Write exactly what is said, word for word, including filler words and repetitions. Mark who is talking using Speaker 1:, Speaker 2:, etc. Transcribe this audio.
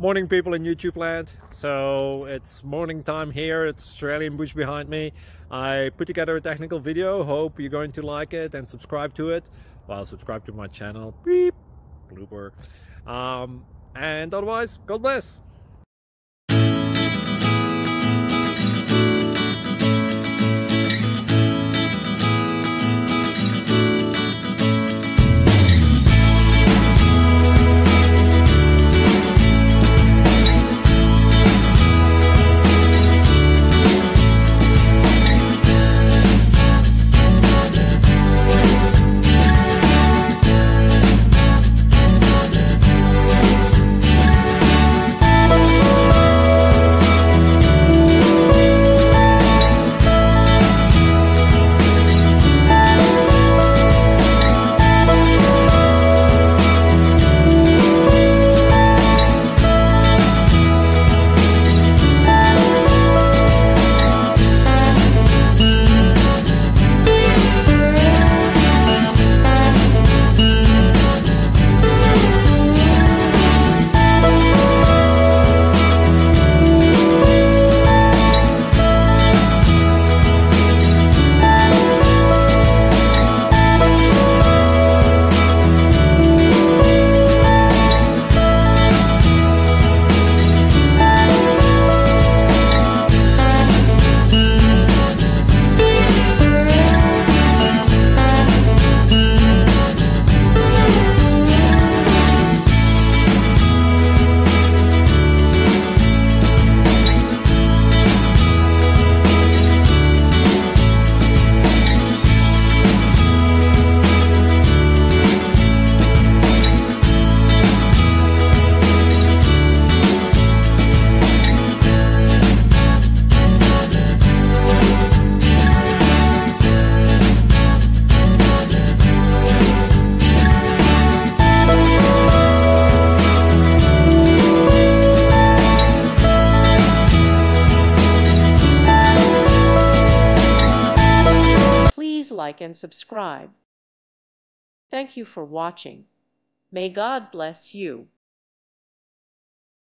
Speaker 1: Morning, people in YouTube land. So it's morning time here. It's Australian bush behind me. I put together a technical video. Hope you're going to like it and subscribe to it. Well, subscribe to my channel. Beep. Blooper. Um, and otherwise, God bless.
Speaker 2: Please like and subscribe. Thank you for watching. May God bless you.